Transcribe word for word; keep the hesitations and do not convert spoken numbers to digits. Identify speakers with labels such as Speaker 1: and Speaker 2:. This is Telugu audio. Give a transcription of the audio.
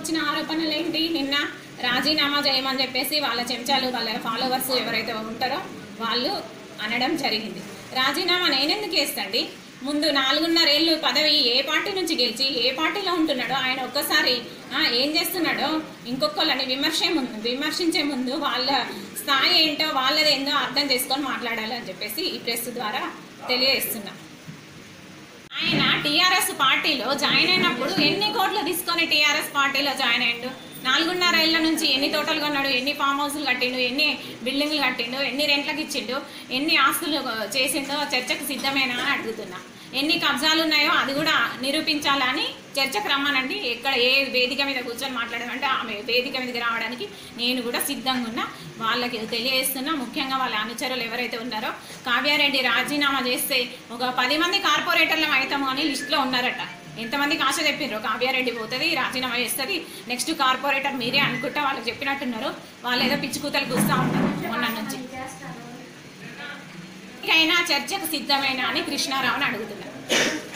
Speaker 1: వచ్చిన ఆరోపణలు ఏంటి? నిన్న రాజీనామా చేయమని చెప్పేసి వాళ్ళ చెంచాలు వాళ్ళ ఫాలోవర్స్ ఎవరైతే ఉంటారో వాళ్ళు అనడం జరిగింది. రాజీనామా నేనెందుకు చేస్తాండి? ముందు నాలుగున్నరేళ్ళు పదవి ఏ పార్టీ నుంచి గెలిచి ఏ పార్టీలో ఉంటున్నాడో ఆయన ఒక్కసారి ఏం చేస్తున్నాడో ఇంకొకళ్ళని విమర్శ ముందు విమర్శించే ముందు వాళ్ళ స్థాయి ఏంటో వాళ్ళది ఏందో అర్థం చేసుకొని మాట్లాడాలి అని చెప్పేసి ఈ ప్రెస్ ద్వారా తెలియజేస్తున్నా. ఆయన టీఆర్ఎస్ పార్టీలో జాయిన్ అయినప్పుడు ఎన్ని కోట్లు తీసుకొని టీఆర్ఎస్ పార్టీలో జాయిన్ అయ్యిండు? నాలుగున్నర ఏళ్ళ నుంచి ఎన్ని తోటలు కొన్నాడు, ఎన్ని ఫామ్ హౌస్లు కట్టిండు, ఎన్ని బిల్డింగ్లు కట్టిండు, ఎన్ని రెంట్లకు ఇచ్చిండు, ఎన్ని ఆస్తులు చేసిండో చర్చకు సిద్ధమేనా అని అడుగుతున్నా. ఎన్ని కబ్జాలు ఉన్నాయో అది కూడా నిరూపించాలని చర్చకు రమ్మనండి. ఎక్కడ ఏ వేదిక మీద కూర్చొని మాట్లాడమంటే ఆమె వేదిక మీదకి రావడానికి నేను కూడా సిద్ధంగా ఉన్నా. వాళ్ళకి తెలియజేస్తున్నా. ముఖ్యంగా వాళ్ళ అనుచరులు ఎవరైతే ఉన్నారో కావ్యారెడ్డి రాజీనామా చేస్తే ఒక పది మంది కార్పొరేటర్లం అవుతాము అని లిస్టులో ఉన్నారట. ఎంతమందికి ఆశ చెప్పిండ్రు కావ్యారెడ్డి పోతుంది రాజీనామా చేస్తుంది నెక్స్ట్ కార్పొరేటర్ మీరే అనుకుంటా వాళ్ళకి చెప్పినట్టున్నారు. వాళ్ళు ఏదో పిచ్చి కూతలు కూస్తూ ఉంటారు మొన్న నుంచి. చర్చకు సిద్ధమేనా అని కృష్ణారావుని అడుగుతున్నారు.